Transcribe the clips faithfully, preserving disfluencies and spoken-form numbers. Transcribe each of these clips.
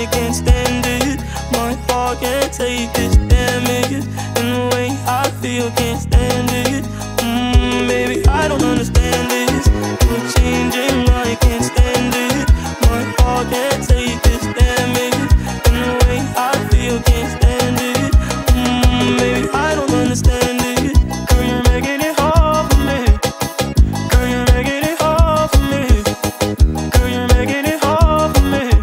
I can't stand it. My heart can't take this damage, and the way I feel can't stand it. Mm, baby, I don't understand this. You're changing, I can't stand it. My heart can't take this damage, and the way I feel can't stand it. Mm, baby, I don't understand it. Girl, you're making it hard for me. Girl, you're making it hard for me. Girl, you're making it hard for me.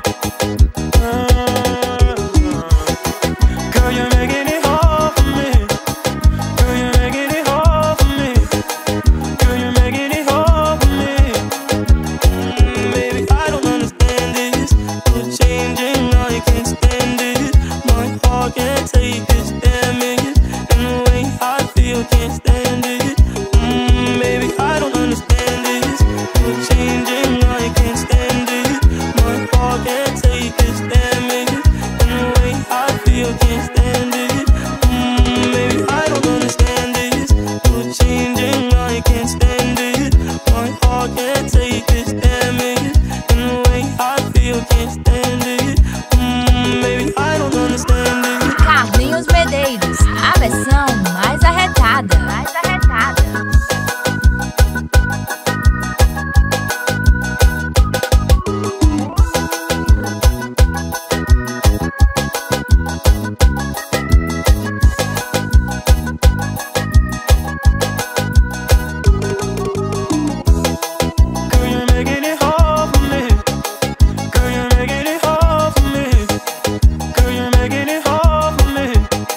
Uh, girl, you're making it hard for me. Girl, you're making it hard for me. Girl, you're making it hard for me. Mm, baby, I don't understand this. You're changing, I can't stand it. My heart can't take this damage, and the way I feel can't stand it. Mm, baby, I don't understand this. You're changing, I can't stand it. My heart can't take this damage, and the way I feel can't stand it. Mm, baby, I don't understand this. You're changing, I can't stand it. My heart can't take this damage, and the way I feel can't stand it. Mm, baby, I don't understand it. Carlinhos Medeiros, a versão mais arretada. Mais arretada. Girl, you're making it hard for me. Girl, you're making it hard for me. Girl, you're making it hard for me.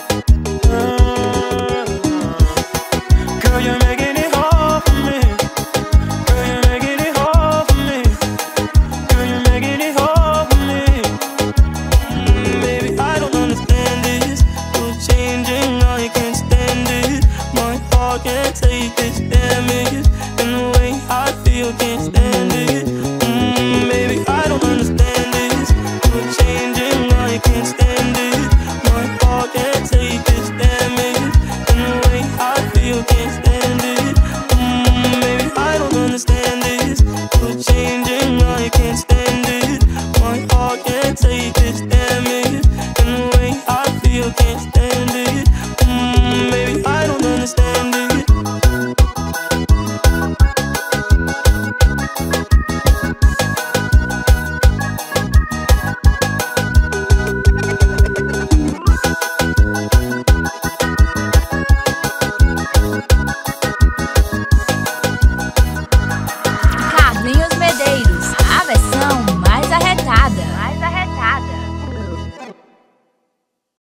Uh, girl, you're making it hard for me. Girl, you're making it hard for me. Girl, you're making it hard for me. Mm, baby, I don't understand this. You're changing, I can't stand it. My heart can't take this damage, and the way I feel can't stand it. Mm, baby, I don't understand this. You're changing, I can't stand it. My heart can't take this damage, and the way I feel can't stand it. Mm, baby, I don't understand this. You're changing, I can't stand it. My heart can't take this damage, and the way I feel can't stand it. Mm, baby,